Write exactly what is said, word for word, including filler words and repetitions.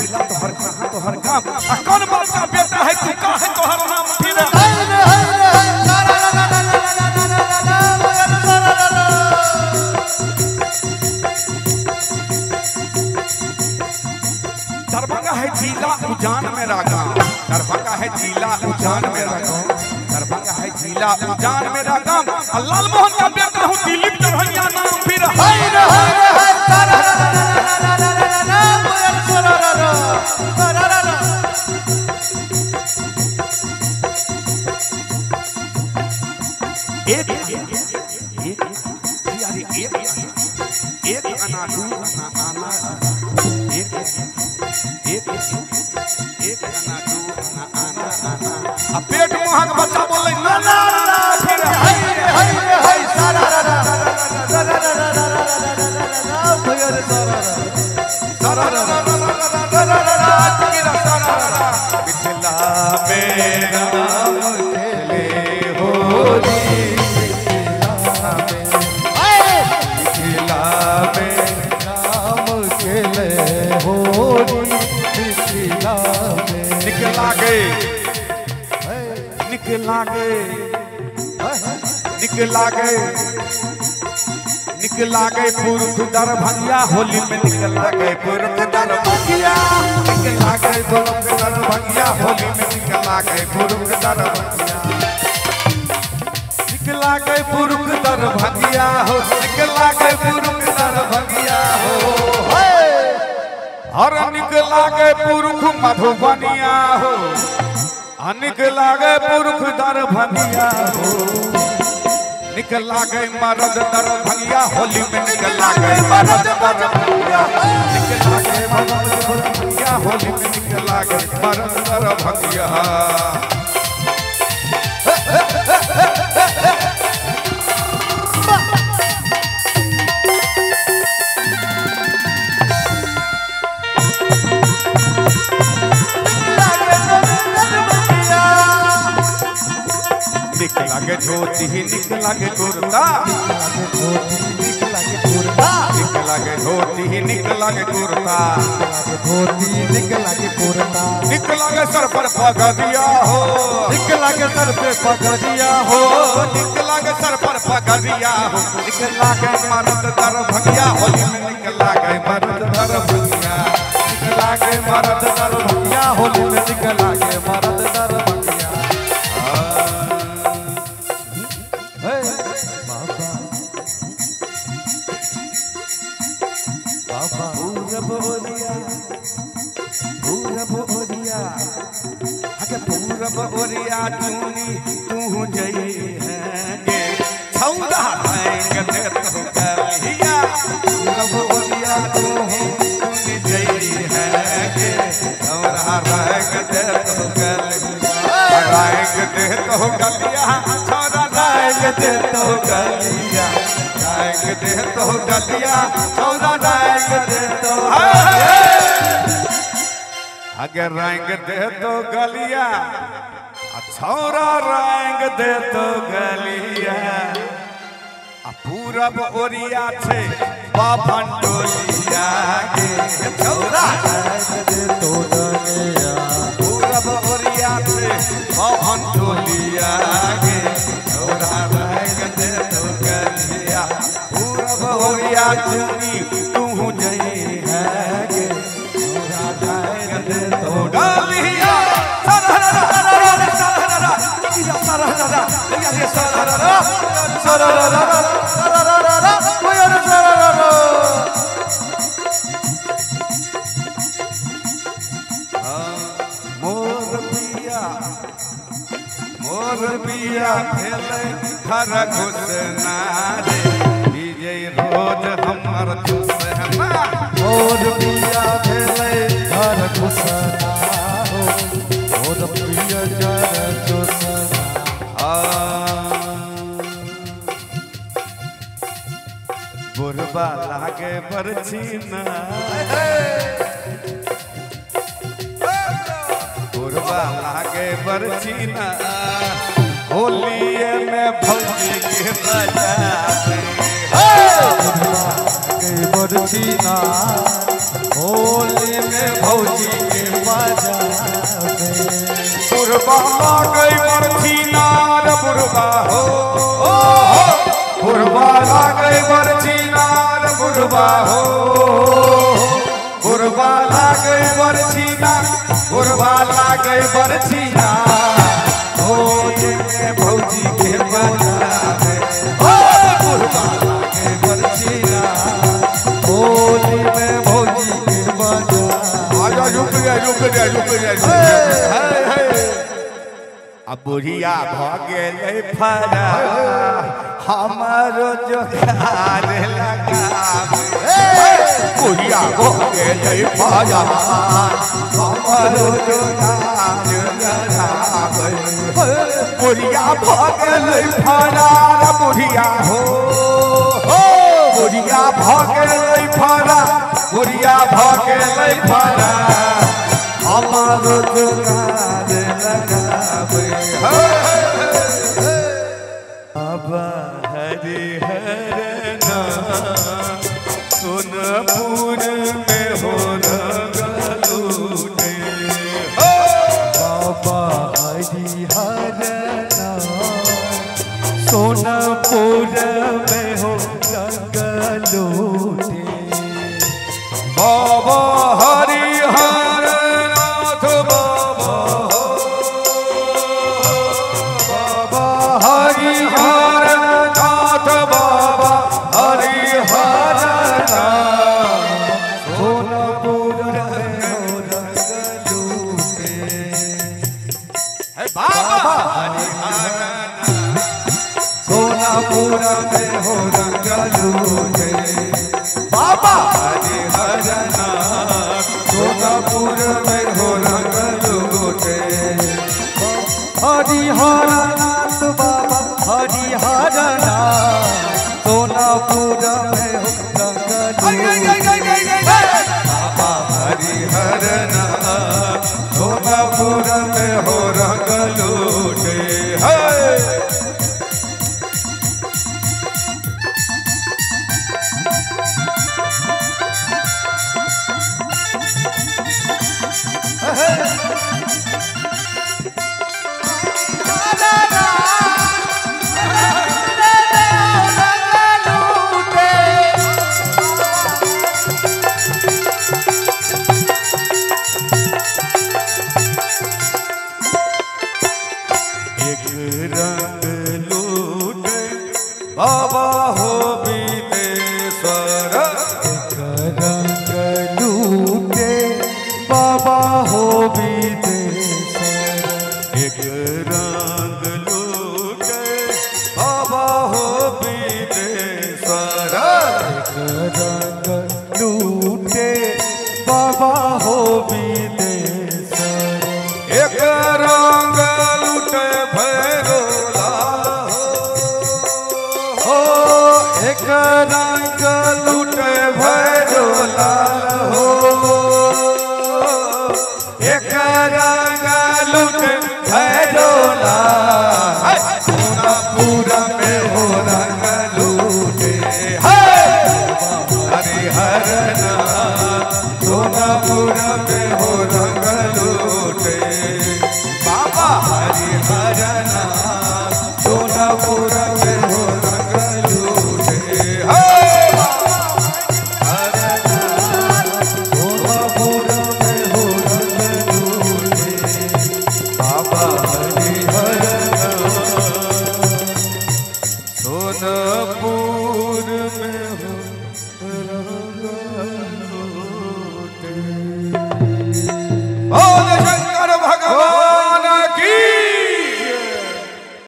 जिला तोहर कहां तोहर काम कौन बाप का बेटा है तू का है तोहर नाम फिर दरभंगा है जिला उजान मेरा गांव दरभंगा है जिला उजान मेरा गांव दरभंगा है जिला उजान मेरा गांव लाल मोहन का बेटा हूं दिलीप दरभंगा नाम फिर हाय रे हाय रे हाय सारा एक एक एक यार एक एक आना दू आना एक एक एक आना दू आना आना अब पेट मोहक बच्चा बोले ना ना ना फिर हाय हाय हाय सारा सारा सारा भैया रे सारा सारा सारा बिचला मेरा खेले होली निकला गए निकला गए निकला गए निकला गए पुरख दरभंगिया होली में निकला गए पुरख दरभंगिया निकला गए पुरख दरभंगिया होली में निकला गए पुरख दरभंगिया निकला गए पुरख दरभंगिया हो निकला गए पुरख दरभंगिया हो हर निकला गए पुरख मधुबनिया हो निकला गए पुरख दरभंगिया हो निकला गए मरद दरभंगिया होली में निकला गए मरद दरभंगिया निकला गए मरद दरभंगिया होली में निकला गए मरद दरभंगिया निकला के धोती ही निकला के कुर्ता निकला के धोती ही निकला के कुर्ता धोती निकला के कुर्ता निकला के सर पर पगड़िया हो निकला के सर पे पगड़िया हो निकला के सर पर पगड़िया हो निकला के मरद दरभंगिया होली में निकला के मरद दरभंगिया निकला के मरद दरभंगिया होली में निकला के मरद दरभंगिया पूरब ओरिया पूरब ओरिया अगे पूरब ओरिया चूनी तू जई है गे छौदा आएंगे ते तो कलिया पूरब ओरिया तू तूनी जई है गे हमरा आएंगे ते तो कलिया आएंगे ते तो कलिया छौदा आएंगे ते तो कलिया आएंगे ते तो कलिया छौदा आएंगे ते तो अगर रंग दे तो गलिया छौरा रंग दे तो गलिया पूरब ओरिया छे बाभन टोलिया के छौरा रंग दे तो गलिया पूरब ओरिया छे बाभन टोलिया के छौरा रंग दे तो गलिया पूरब ओरिया चुनी तू जई है गे तो गलिया सरहरा सरहरा सरहरा सरहरा ये सरहरा सरहरा सरहरा कोई और सरहरा मोर पिया मोर पिया खेले घर घुसना रे विजय रोज हमर दुसहना मोर पिया भेले घर घुसना हो मोर पिया जर चुसना बुरबा लागे बरछीना बुरबा लागे बरछीना होलिये में भौजी के बजाते बरछीना होली में भौजी के मजा बुरबा लागे बरछी नार बुरबा हो बुरबा लागे बरछी नार बुरबा हो बुरबा लागे बरछी नार बुरबा लागे बरछी नार होली में भौजी के मजा बुरबा लागे बरछी नार होली में भौजी के मजा आजा रुक जा रुक जा रुक जा अब बुढ़िया भगे फरा हमारो जोखार लगा बुढ़िया भगे फरा हमारो जोखार लगा बुढ़िया भगे फरा बुढ़िया हो बुढ़िया भगे फरा बुढ़िया भगे फरा हमारो जोगार लगावे बाबा हरि हरना सोनपुर में हो रंगलूटे बाबा हरि हरना सोनपुर में हो रंगलूटे बाबा हरि हरनाथ बाबा बाबा हरि हरनाथ बाबा हरि हरनाथ सोनपुर में हो रंगलूटे बाबा हरि हरनाथ सोनपुर में हो रंगलूटे बाबा हरि हरनाथ सोनपुर में हो रंगलूटे हरिहरनाथ बाबा हरिहरनाथ सोनपुर में हो रंगलूटे बाबा हरि हरनाथ सोनपुर में हो रंगलूटे बाबा हो विदेश्वर रंग लूटे बाबा हो विदेश्वर एक रंग लूटे बाबा हो विदेश्वर रंग लूटे बाबा हो विदेश्वर एक रंग लूटे भैरो लाल हो एक रंग लूटे भैरो लाल हो एक रंग लूटे भैरो लाल सोनापुर में हो रंग लूटे हरि हरनाथ सोनापुर में हो रंग लूटे बाबा हरि हरनाथ सोनापुर में हो रंग लूटे सोनपुर में हो रंग लूटे बाबा